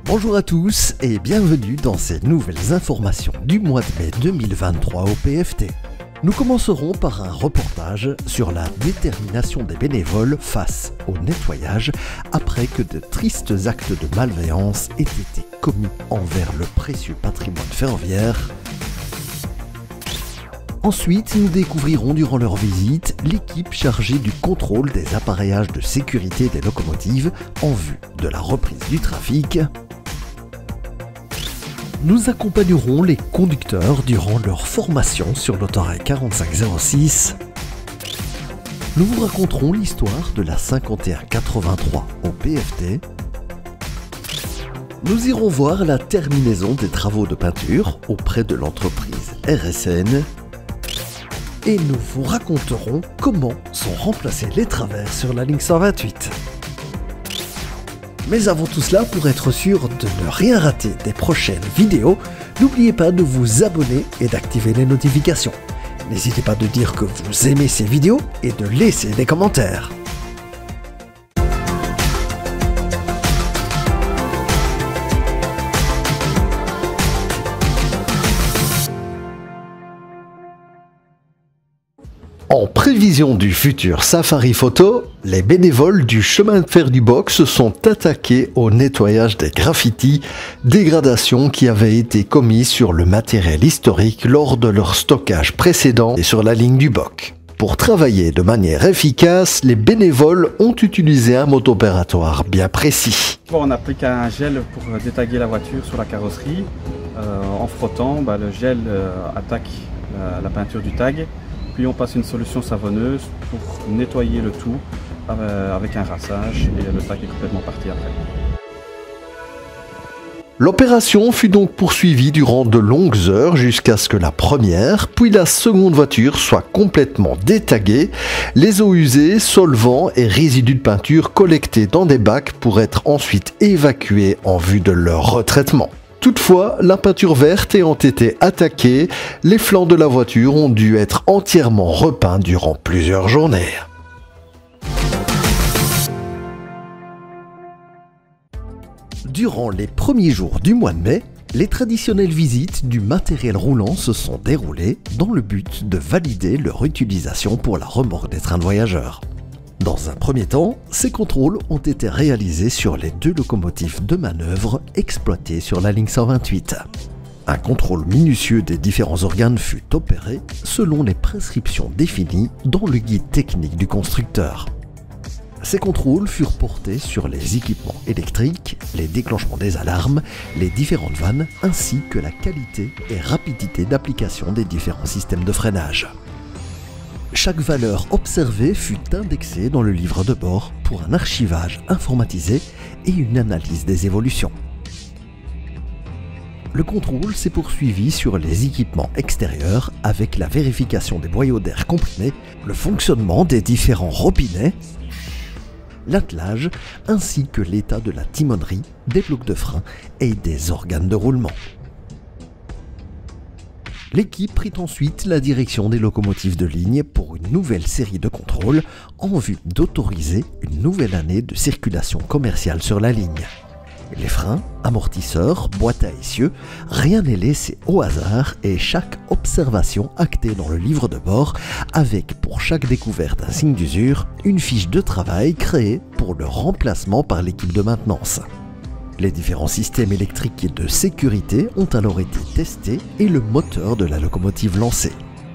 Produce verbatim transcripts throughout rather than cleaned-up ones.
Bonjour à tous et bienvenue dans ces nouvelles informations du mois de mai deux mille vingt-trois au P F T. Nous commencerons par un reportage sur la détermination des bénévoles face au nettoyage après que de tristes actes de malveillance aient été commis envers le précieux patrimoine ferroviaire. Ensuite, nous découvrirons durant leur visite l'équipe chargée du contrôle des appareillages de sécurité des locomotives en vue de la reprise du trafic. Nous accompagnerons les conducteurs durant leur formation sur l'autorail quarante-cinq zéro six. Nous vous raconterons l'histoire de la cinquante et un quatre-vingt-trois au P F T. Nous irons voir la terminaison des travaux de peinture auprès de l'entreprise R S N. Et nous vous raconterons comment sont remplacés les travers sur la ligne cent vingt-huit. Mais avant tout cela, pour être sûr de ne rien rater des prochaines vidéos, n'oubliez pas de vous abonner et d'activer les notifications. N'hésitez pas de dire que vous aimez ces vidéos et de laisser des commentaires. En prévision du futur safari photo, les bénévoles du chemin de fer du Boc se sont attaqués au nettoyage des graffitis, dégradations qui avaient été commises sur le matériel historique lors de leur stockage précédent et sur la ligne du Boc. Pour travailler de manière efficace, les bénévoles ont utilisé un mode opératoire bien précis. On applique un gel pour détaguer la voiture sur la carrosserie. Euh, en frottant, bah, le gel euh, attaque la, la peinture du tag. Puis on passe une solution savonneuse pour nettoyer le tout avec un rinçage et le tag est complètement parti après. L'opération fut donc poursuivie durant de longues heures jusqu'à ce que la première, puis la seconde voiture soient complètement détaguées, les eaux usées, solvants et résidus de peinture collectés dans des bacs pour être ensuite évacués en vue de leur retraitement. Toutefois, la peinture verte ayant été attaquée, les flancs de la voiture ont dû être entièrement repeints durant plusieurs journées. Durant les premiers jours du mois de mai, les traditionnelles visites du matériel roulant se sont déroulées dans le but de valider leur utilisation pour la remorque des trains de voyageurs. Dans un premier temps, ces contrôles ont été réalisés sur les deux locomotives de manœuvre exploitées sur la ligne cent vingt-huit. Un contrôle minutieux des différents organes fut opéré selon les prescriptions définies dans le guide technique du constructeur. Ces contrôles furent portés sur les équipements électriques, les déclenchements des alarmes, les différentes vannes ainsi que la qualité et rapidité d'application des différents systèmes de freinage. Chaque valeur observée fut indexée dans le livre de bord pour un archivage informatisé et une analyse des évolutions. Le contrôle s'est poursuivi sur les équipements extérieurs avec la vérification des boyaux d'air comprimés, le fonctionnement des différents robinets, l'attelage ainsi que l'état de la timonerie, des blocs de frein et des organes de roulement. L'équipe prit ensuite la direction des locomotives de ligne pour une nouvelle série de contrôles en vue d'autoriser une nouvelle année de circulation commerciale sur la ligne. Les freins, amortisseurs, boîtes à essieux, rien n'est laissé au hasard et chaque observation actée dans le livre de bord avec pour chaque découverte un signe d'usure, une fiche de travail créée pour le remplacement par l'équipe de maintenance. Les différents systèmes électriques et de sécurité ont alors été testés et le moteur de la locomotive lancé.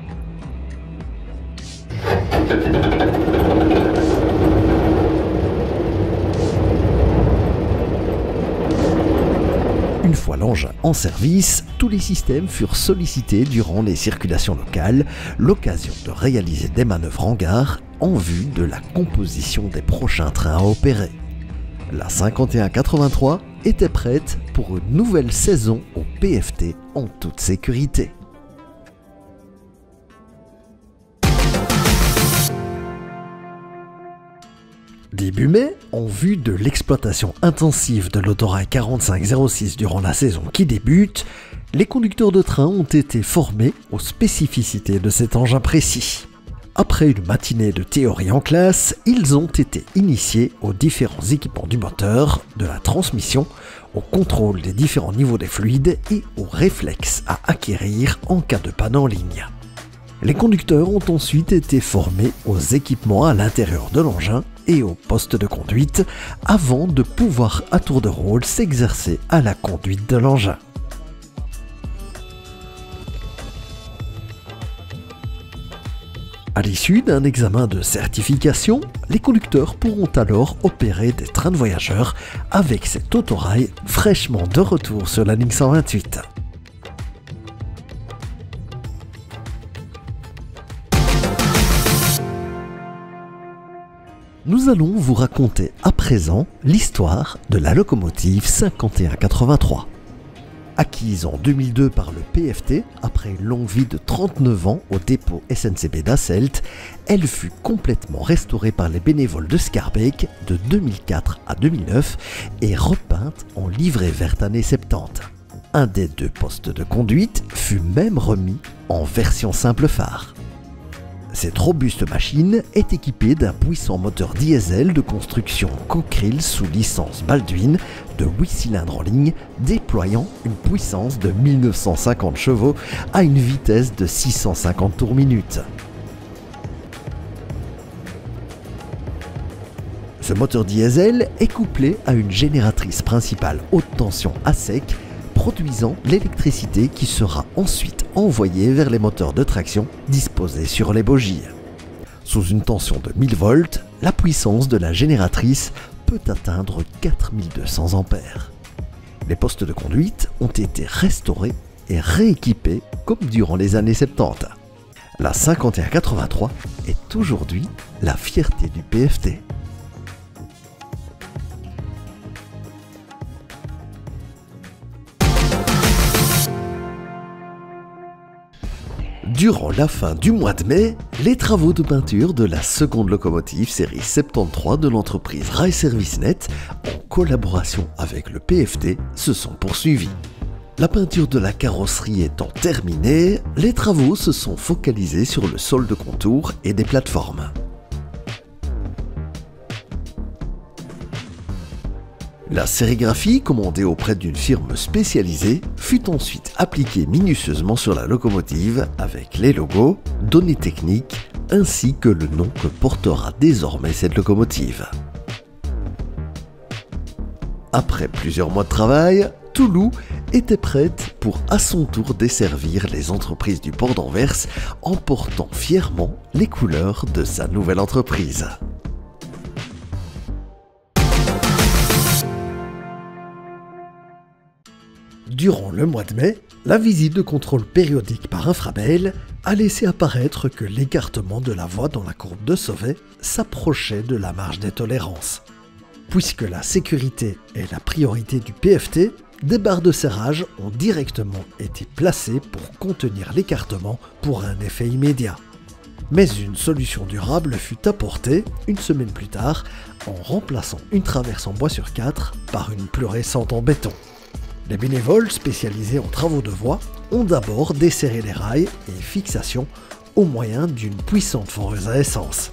Une fois l'engin en service, tous les systèmes furent sollicités durant les circulations locales, l'occasion de réaliser des manœuvres en gare en vue de la composition des prochains trains à opérer. La cinquante et un quatre-vingt-trois était prête pour une nouvelle saison au P F T en toute sécurité. Début mai, en vue de l'exploitation intensive de l'autorail quarante-cinq zéro six durant la saison qui débute, les conducteurs de train ont été formés aux spécificités de cet engin précis. Après une matinée de théorie en classe, ils ont été initiés aux différents équipements du moteur, de la transmission, au contrôle des différents niveaux des fluides et aux réflexes à acquérir en cas de panne en ligne. Les conducteurs ont ensuite été formés aux équipements à l'intérieur de l'engin et au poste de conduite avant de pouvoir à tour de rôle s'exercer à la conduite de l'engin. À l'issue d'un examen de certification, les conducteurs pourront alors opérer des trains de voyageurs avec cet autorail fraîchement de retour sur la ligne cent vingt-huit. Nous allons vous raconter à présent l'histoire de la locomotive cinquante et un quatre-vingt-trois. Acquise en deux mille deux par le P F T, après une longue vie de trente-neuf ans au dépôt S N C B d'Asselt, elle fut complètement restaurée par les bénévoles de Scarbeck de deux mille quatre à deux mille neuf et repeinte en livrée verte années soixante-dix. Un des deux postes de conduite fut même remis en version simple phare. Cette robuste machine est équipée d'un puissant moteur diesel de construction Cockerill sous licence Baldwin de huit cylindres en ligne, déployant une puissance de mille neuf cent cinquante chevaux à une vitesse de six cent cinquante tours minute. Ce moteur diesel est couplé à une génératrice principale haute tension à sec, produisant l'électricité qui sera ensuite envoyée vers les moteurs de traction disposés sur les bogies. Sous une tension de mille volts, la puissance de la génératrice peut atteindre quatre mille deux cents ampères. Les postes de conduite ont été restaurés et rééquipés comme durant les années soixante-dix. La cinquante et un quatre-vingt-trois est aujourd'hui la fierté du P F T. Durant la fin du mois de mai, les travaux de peinture de la seconde locomotive série soixante-treize de l'entreprise Rail Service Net, en collaboration avec le P F T, se sont poursuivis. La peinture de la carrosserie étant terminée, les travaux se sont focalisés sur le sol de contour et des plateformes. La sérigraphie, commandée auprès d'une firme spécialisée, fut ensuite appliquée minutieusement sur la locomotive avec les logos, données techniques, ainsi que le nom que portera désormais cette locomotive. Après plusieurs mois de travail, Toulouse était prête pour à son tour desservir les entreprises du port d'Anvers en portant fièrement les couleurs de sa nouvelle entreprise. Durant le mois de mai, la visite de contrôle périodique par infrabel a laissé apparaître que l'écartement de la voie dans la courbe de Sauvet s'approchait de la marge des tolérances. Puisque la sécurité est la priorité du P F T, des barres de serrage ont directement été placées pour contenir l'écartement pour un effet immédiat. Mais une solution durable fut apportée une semaine plus tard en remplaçant une traverse en bois sur quatre par une plus récente en béton. Les bénévoles spécialisés en travaux de voie ont d'abord desserré les rails et fixations au moyen d'une puissante foreuse à essence.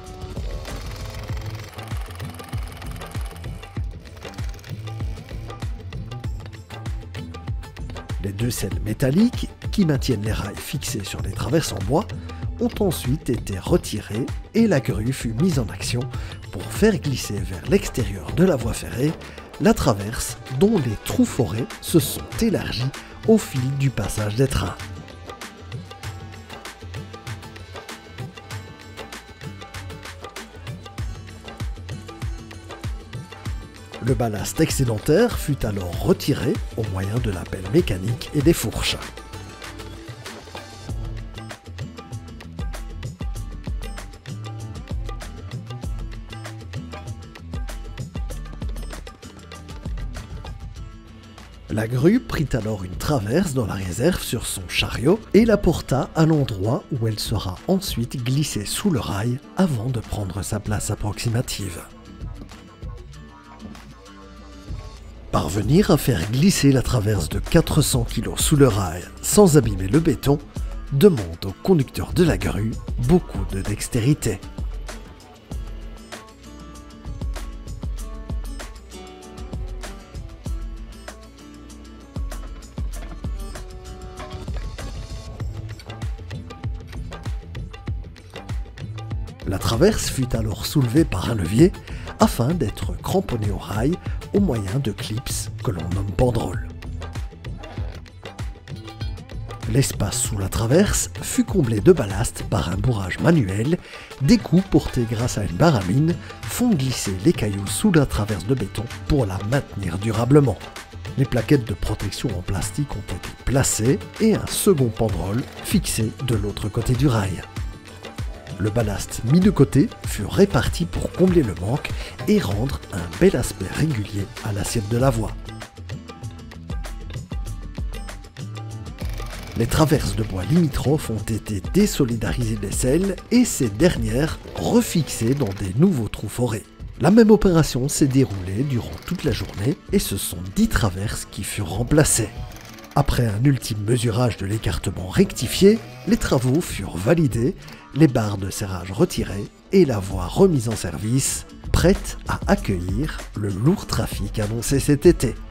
Les deux selles métalliques qui maintiennent les rails fixés sur les traverses en bois ont ensuite été retirées et la grue fut mise en action pour faire glisser vers l'extérieur de la voie ferrée la traverse dont les trous forés se sont élargis au fil du passage des trains. Le ballast excédentaire fut alors retiré au moyen de la pelle mécanique et des fourches. La grue prit alors une traverse dans la réserve sur son chariot et la porta à l'endroit où elle sera ensuite glissée sous le rail avant de prendre sa place approximative. Parvenir à faire glisser la traverse de quatre cents kilos sous le rail sans abîmer le béton demande au conducteur de la grue beaucoup de dextérité. La traverse fut alors soulevée par un levier afin d'être cramponnée au rail au moyen de clips que l'on nomme banderoles. L'espace sous la traverse fut comblé de ballast par un bourrage manuel. Des coups portés grâce à une baramine font glisser les cailloux sous la traverse de béton pour la maintenir durablement. Les plaquettes de protection en plastique ont été placées et un second banderole fixé de l'autre côté du rail. Le ballast mis de côté fut réparti pour combler le manque et rendre un bel aspect régulier à l'assiette de la voie. Les traverses de bois limitrophes ont été désolidarisées des selles et ces dernières refixées dans des nouveaux trous forés. La même opération s'est déroulée durant toute la journée et ce sont dix traverses qui furent remplacées. Après un ultime mesurage de l'écartement rectifié, les travaux furent validés, les barres de serrage retirées et la voie remise en service, prête à accueillir le lourd trafic annoncé cet été.